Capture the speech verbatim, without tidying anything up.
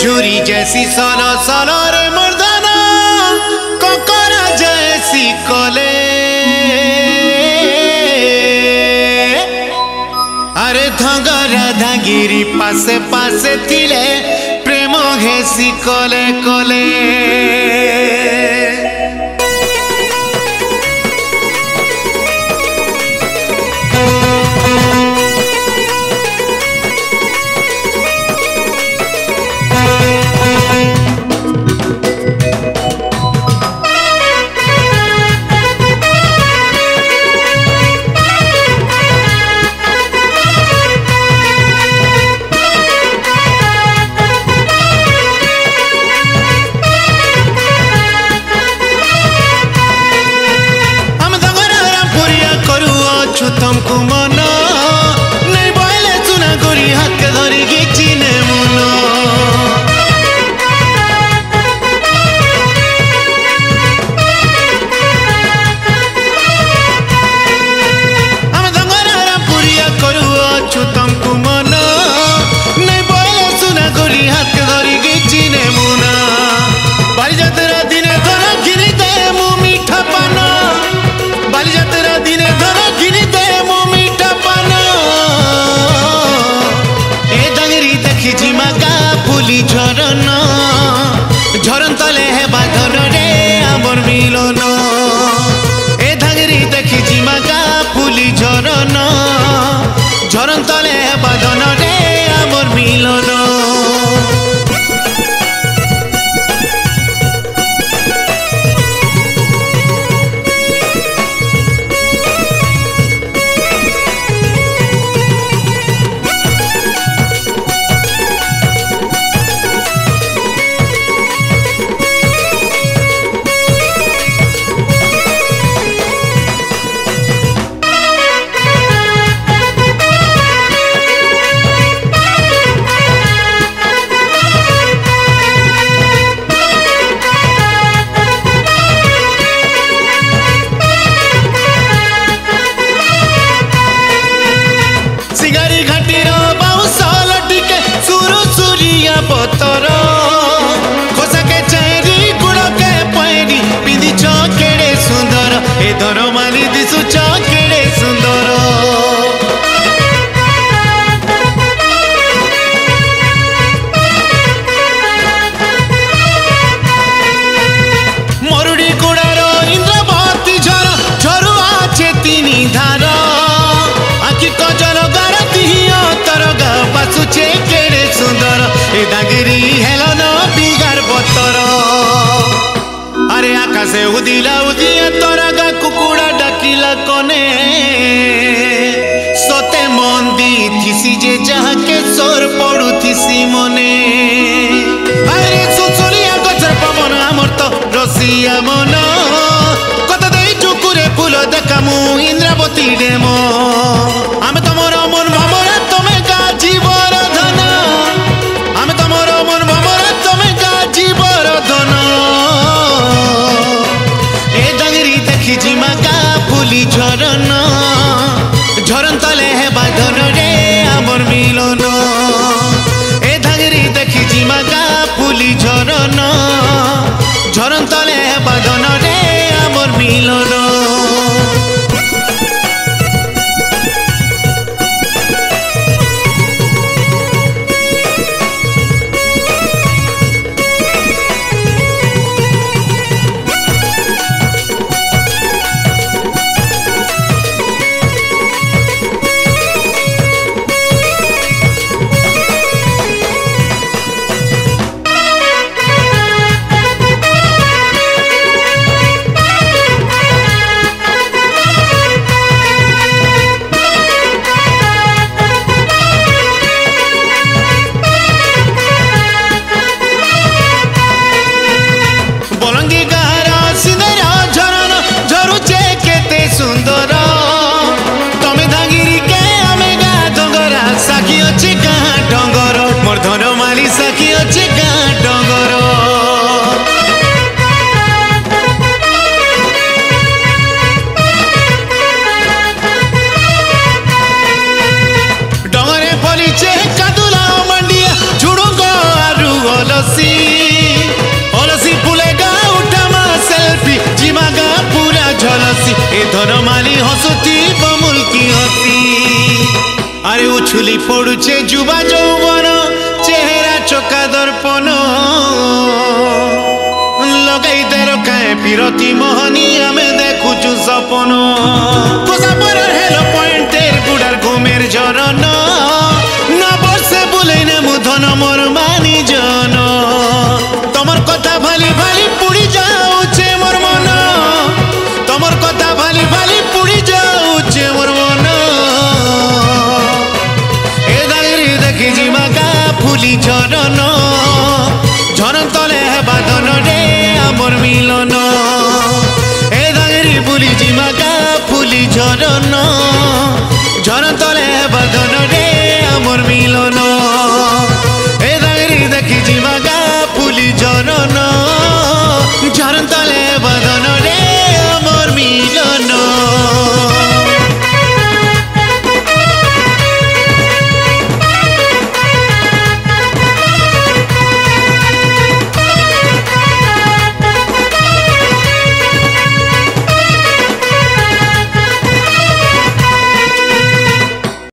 झुरी जैसी solo solo रे मर्दाना Kokura जैसी कोले अरे धंगरा धागिरी पासे पासे थिले प्रेम घेसी कोले कोले तुमको मनो नहीं बोले सुना गोरी हाथ के धरी गिची ने मुनो हम दंगरा पुरिया करू अच्छु तुमको मनो नहीं बोले सुना गोरी हाथ के धरी गिची ने मुना बालिजात्रा दिने धरा गिनी दे मु मीठा पाना बालिजात्रा दिने धरा गिनी दे झरन झरन तले है बाधन रे आमर मिलन ए धांगरी देखी जिमा का फुली झरन झरन तले है बाधन रे आमर मिलन पतर खोसा के चेरी गुड़ के पैरी पिंदी चकेड़े सुंदर ए धर माली दिसु चकेड़े सुंदर मरुड़ी गुड़ार इंद्रवती झर झरुआ चेतिनी धार आखि कजल गारती तरगा बासुचे केड़े सुंदर ए दागिरी हेलन बिगार बतर अरे आकाशे उदिला उदिया तरगा कुकुड़ा डाकिला कने सते मंदी थिसी जे जहा के सोर पड़ू थिसी मने अरे सुसुलिया गछर पवन आमर तो रसिया मन कत देई चुकुरे फूल देखा मु इंद्रावती डेमो आमे तमर मन भमरा तमे गाजी बरधन आमे तमर मन भमरा तमे गाजी बरधन ए डांगरी देखी जिमा का फुली झरन झरन तले है बाधन रे आमर मिलन ए डांगरी देखी जिमा का फुली झरन झरन तले है बाधन रे आमर मिलन আরে উছুলি পড়ুছে যুবা যৌবন চেহারা চোকা দর্পণ লগাই দের কায়ে পিরতি মোহনী আমি দেখুছু সপন কোসাপর হেলো পয়েন্টের গুড়ার ঘুমের ঝরন না বসে বুলাই না মুধন মোর মানি জন তোমার কথা ভালি ভালি পুড়ি যাউছে মোর মন তোমার কথা ভালি ভালি পুড়ি যাউছে মোর মন এ দাগরি দেখি জিমা গা ফুলি ঝরন ঝরন তলে বাঁধন রে আমার মিলন এ দাগরি ফুলি জিমা গা ফুলি ঝরন ঝরন তলে বাঁধন রে আমার মিলন এ দাগরি দেখি জিমা গা ফুলি ঝরন ঝরন